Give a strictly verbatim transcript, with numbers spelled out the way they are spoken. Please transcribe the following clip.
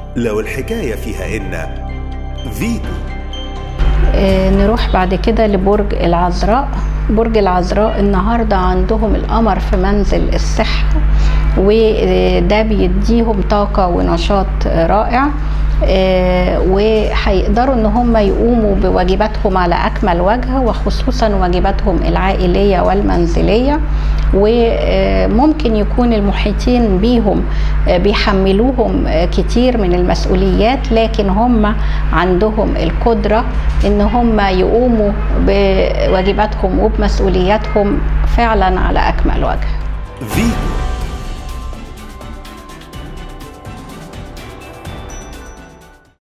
لو الحكاية فيها إن فيتو. آه نروح بعد كده لبرج العذراء. برج العذراء النهاردة عندهم القمر في منزل الصحة، وده بيديهم طاقة ونشاط رائع، آه وهيقدروا ان هم يقوموا بواجباتهم على اكمل وجه، وخصوصا واجباتهم العائلية والمنزلية. وممكن يكون المحيطين بيهم بيحملوهم كتير من المسؤوليات، لكن هم عندهم القدرة ان هم يقوموا بواجباتهم وبمسؤولياتهم فعلا على اكمل وجه.